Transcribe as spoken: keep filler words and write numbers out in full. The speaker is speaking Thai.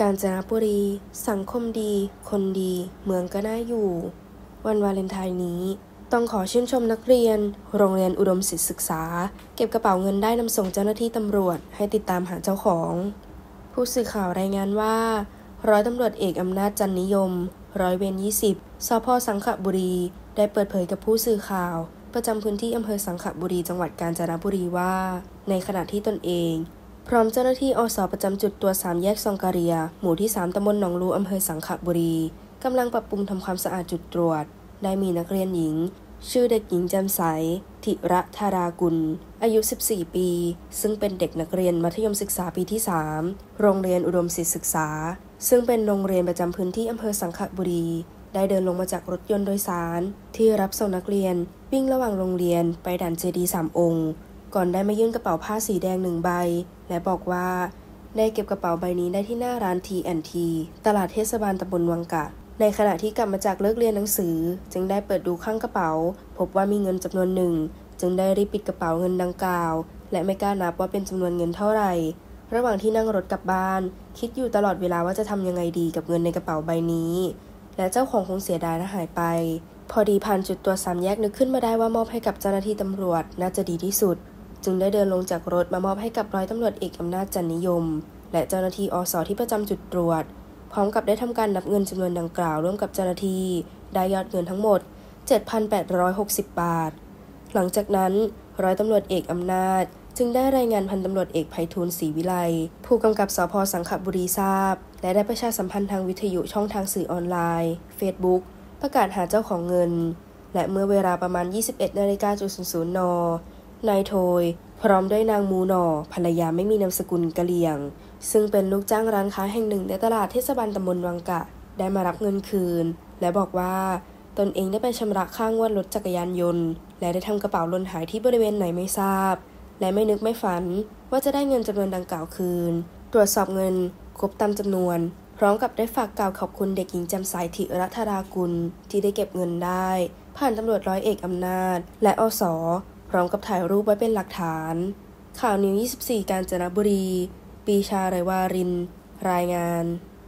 าญจนบุรีสังคมดีคนดีเมืองก็น่าอยู่วันวาเลนไทน์นี้ต้องขอชื่นชมนักเรียนโรงเรียนอุดมศิษย์ศึกษาเก็บกระเป๋าเงินได้นำส่งเจ้าหน้าที่ตำรวจให้ติดตามหาเจ้าของผู้สื่อข่าวรายงานว่าร้อยตำรวจเอกอำนาจจันนิยมร้อยเวรยี่สิบสภ.สังขบุรีได้เปิดเผยกับผู้สื่อข่าวประจำพื้นที่อำเภอสังขบุรีจังหวัดกาญจนบุรีว่าในขณะที่ตนเองพร้อมเจ้าหน้าที่อส.ประจำจุดตรวจสามแยกซองกะเรียหมู่ที่สามตำบลหนองลูอำเภอสังขบุรีกำลังปรับปรุงทำความสะอาดจุดตรวจได้มีนักเรียนหญิงชื่อเด็กหญิงแจ่มใสธิระธารากุลอายุสิบสี่ปีซึ่งเป็นเด็กนักเรียนมัธยมศึกษาปีที่สามโรงเรียนอุดมศิษย์ศึกษาซึ่งเป็นโรงเรียนประจำพื้นที่อำเภอสังขบุรีได้เดินลงมาจากรถยนต์โดยสารที่รับส่งนักเรียนวิ่งระหว่างโรงเรียนไปด่านเจดีย์สามองค์ก่อนได้มายื่นกระเป๋าผ้าสีแดงหนึ่งใบและบอกว่าได้เก็บกระเป๋าใบนี้ได้ที่หน้าร้าน ที แอนด์ ที ตลาดเทศบาลตำบลวังกะในขณะที่กลับมาจากเลิกเรียนหนังสือจึงได้เปิดดูข้างกระเป๋าพบว่ามีเงินจำนวนหนึ่งจึงได้รีบปิดกระเป๋าเงินดังกล่าวและไม่กล้านับว่าเป็นจำนวนเงินเท่าไหร่ระหว่างที่นั่งรถกลับบ้านคิดอยู่ตลอดเวลาว่าจะทำยังไงดีกับเงินในกระเป๋าใบนี้และเจ้าของคงเสียดายและหายไปพอดีผ่านจุดตรวจสามแยกนึกขึ้นมาได้ว่ามอบให้กับเจ้าหน้าที่ตำรวจน่าจะดีที่สุดจึงได้เดินลงจากรถมามอบให้กับร้อยตำรวจเอกอำนาจจันนิยมและเจ้าหน้าที่อส.ที่ประจำจุดตรวจพร้อมกับได้ทำการนับเงินจำนวนดังกล่าวร่วมกับเจ้าหน้าที่ได้ยอดเงินทั้งหมด เจ็ดพันแปดร้อยหกสิบ บาทหลังจากนั้นร้อยตำรวจเอกอำนาจจึงได้รายงานพันตำรวจเอกไพฑูรย์ศรีวิไลผู้กำกับสภ.สังขบุรีทราบและได้ประชาสัมพันธ์ทางวิทยุช่องทางสื่อออนไลน์ Facebook ประกาศหาเจ้าของเงินและเมื่อเวลาประมาณ ยี่สิบเอ็ดนาฬิกาน น.นายโทยพร้อมด้วยนางมูหน่อภรรยาไม่มีนามสกุลกะเหรี่ยงซึ่งเป็นลูกจ้างร้านค้าแห่งหนึ่งในตลาดเทศบาลตำบลวังกะได้มารับเงินคืนและบอกว่าตนเองได้ไปชำระค่างวดรถจักรยานยนต์และได้ทำกระเป๋าหล่นหายที่บริเวณไหนไม่ทราบและไม่นึกไม่ฝันว่าจะได้เงินจำนวนดังกล่าวคืนตรวจสอบเงินครบตามจำนวนพร้อมกับได้ฝากกล่าวขอบคุณเด็กหญิงแจ่มใสธิระธารากุลที่ได้เก็บเงินได้ผ่านตำรวจร้อยเอกอำนาจและอส.พร้อมกับถ่ายรูปไว้เป็นหลักฐานข่าวนิวยี่สิบสี่กาญจนบุรีปีชาไรวารินรายงาน